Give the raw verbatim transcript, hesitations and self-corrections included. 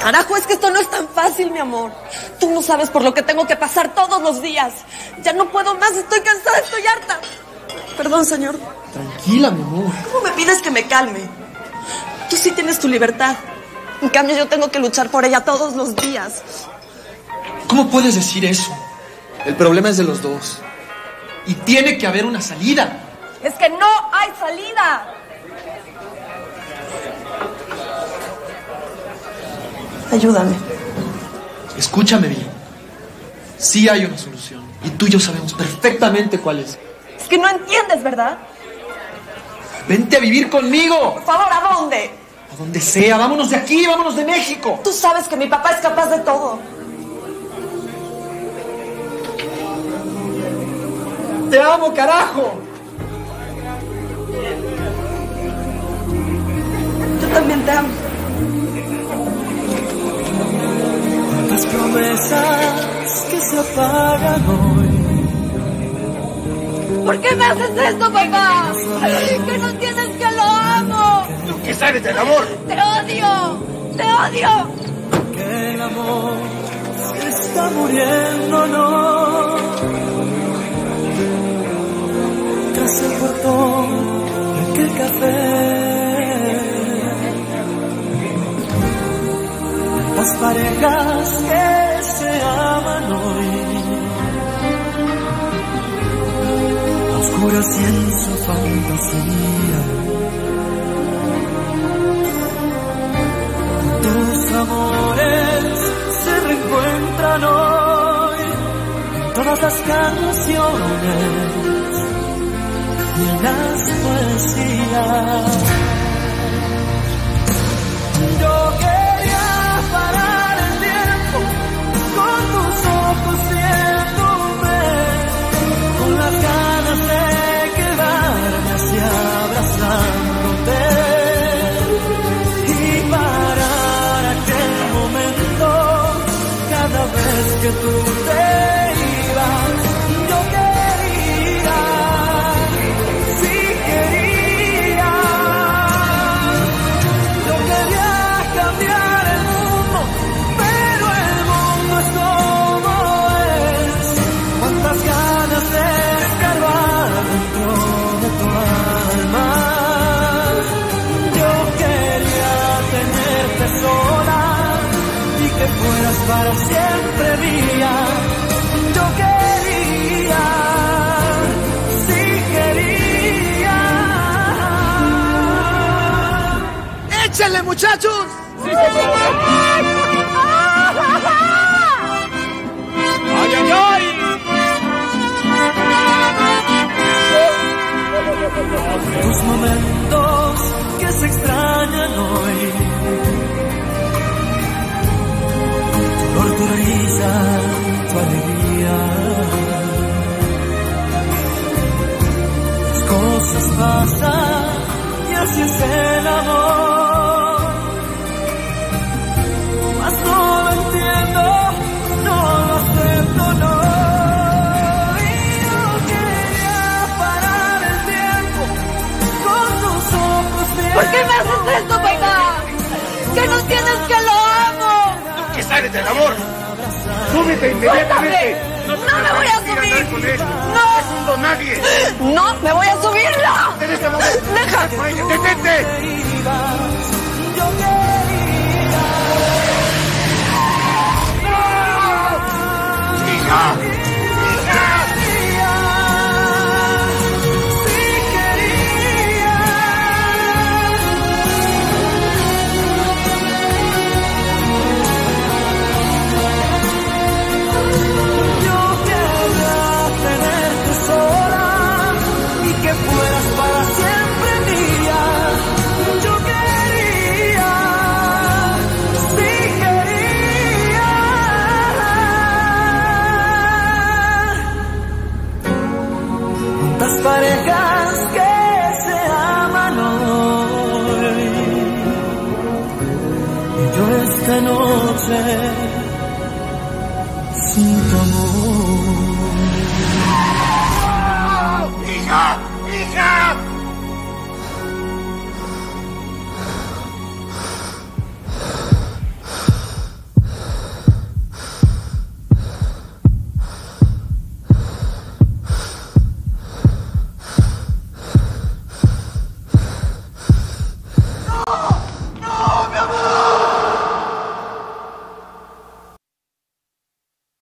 Carajo, es que esto no es tan fácil, mi amor. Tú no sabes por lo que tengo que pasar todos los días. Ya no puedo más, estoy cansada, estoy harta. Perdón, señor. Tranquila, mi amor. ¿Cómo me pides que me calme? Tú sí tienes tu libertad. En cambio, yo tengo que luchar por ella todos los días. ¿Cómo puedes decir eso? El problema es de los dos. Y tiene que haber una salida. Es que no hay salida. Ayúdame. Escúchame bien. Sí hay una solución. Y tú y yo sabemos perfectamente cuál es. Es que no entiendes, ¿verdad? Vente a vivir conmigo. Por favor, ¿a dónde? A donde sea. Vámonos de aquí, vámonos de México. Tú sabes que mi papá es capaz de todo. Te amo, carajo. Yo también te amo. Las promesas que se apagan hoy. ¿Por qué me haces esto, papá? Que no entiendes que lo amo. ¿Tú qué sabes del amor? Te odio, te odio. Que el amor se está muriendo, no. Tras el portón de aquel café. Las parejas que se aman hoy, a oscuras y en su fantasía, tus amores se reencuentran hoy en todas las canciones y en las poesías. Yo quería parar el tiempo con tus ojos viéndome, con las ganas de quedarme así abrazándote y parar aquel momento cada vez que tú te ibas. Yo quería, sí quería, yo quería cambiar el mundo, pero el mundo es como es. Cuántas ganas de escarbar dentro de tu alma. Yo quería tenerte sola y que fueras para siempre mía. Yo quería, sí quería. ¡Échenle, muchachos! ¡Sí, señor! ¡Ay, ay, ay! Tus momentos que se extrañan hoy, tu dolor, tu risa, tu alegría. Las cosas pasan y así es el amor. Mas no lo entiendo, no lo acepto, no. Y yo quería parar el tiempo con tus ojos bien. ¿Por qué me haces esto, papá? Que no entiendes que lo amo. ¿Tú qué sabes del amor? ¡Súbete inmediatamente! No me voy a subir. Con esto. No. ¡Es un don nadie! No, me voy a subir, no. En este momento. Deja. ¡Detente! Yo quería. ¡Hija! Fueras para siempre mía. Yo quería, sí quería. Cuántas parejas que se aman hoy, y yo esta noche sin tu amor.